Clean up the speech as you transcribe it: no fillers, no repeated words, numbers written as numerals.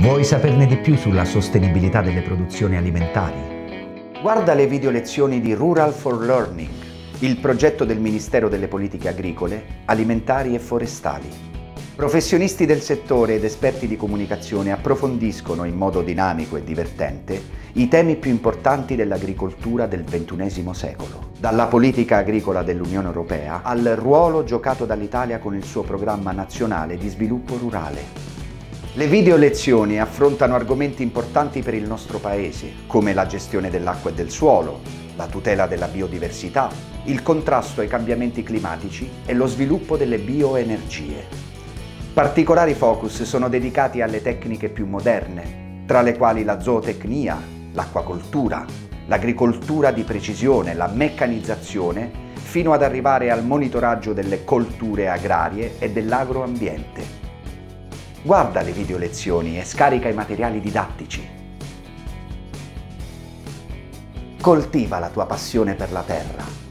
Vuoi saperne di più sulla sostenibilità delle produzioni alimentari? Guarda le video lezioni di Rural for Learning, il progetto del Ministero delle Politiche Agricole, Alimentari e Forestali. Professionisti del settore ed esperti di comunicazione approfondiscono in modo dinamico e divertente i temi più importanti dell'agricoltura del XXI secolo, dalla politica agricola dell'Unione Europea al ruolo giocato dall'Italia con il suo programma nazionale di sviluppo rurale. Le video lezioni affrontano argomenti importanti per il nostro Paese, come la gestione dell'acqua e del suolo, la tutela della biodiversità, il contrasto ai cambiamenti climatici e lo sviluppo delle bioenergie. Particolari focus sono dedicati alle tecniche più moderne, tra le quali la zootecnia, l'acquacoltura, l'agricoltura di precisione, la meccanizzazione, fino ad arrivare al monitoraggio delle colture agrarie e dell'agroambiente. Guarda le video lezioni e scarica i materiali didattici. Coltiva la tua passione per la terra.